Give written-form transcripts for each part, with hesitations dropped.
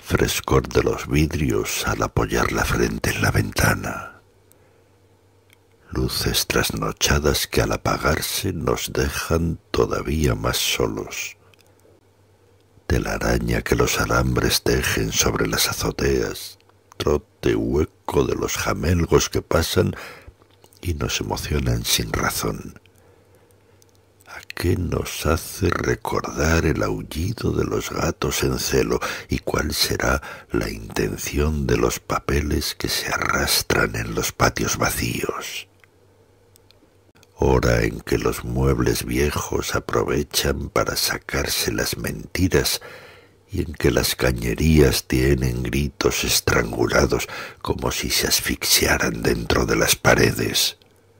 frescor de los vidrios al apoyar la frente en la ventana, luces trasnochadas que al apagarse nos dejan todavía más solos, telaraña que los alambres tejen sobre las azoteas, trote hueco de los jamelgos que pasan y nos emocionan sin razón. ¿A qué nos hace recordar el aullido de los gatos en celo? ¿Y cuál será la intención de los papeles que se arrastran en los patios vacíos? Hora en que los muebles viejos aprovechan para sacarse las mentiras y en que las cañerías tienen gritos estrangulados como si se asfixiaran dentro de las paredes.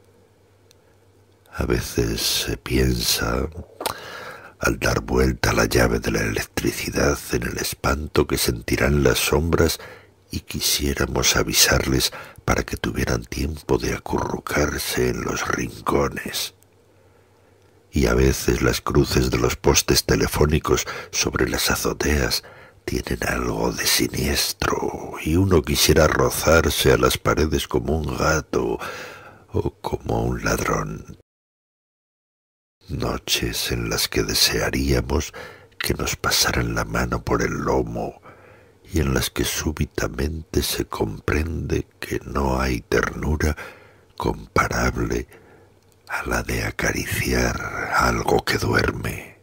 A veces se piensa, al dar vuelta la llave de la electricidad, en el espanto que sentirán las sombras y quisiéramos avisarles para que tuvieran tiempo de acurrucarse en los rincones. Y a veces las cruces de los postes telefónicos sobre las azoteas tienen algo de siniestro y uno quisiera rozarse a las paredes como un gato o como un ladrón. Noches en las que desearíamos que nos pasaran la mano por el lomo y en las que súbitamente se comprende que no hay ternura comparable a la de acariciar algo que duerme.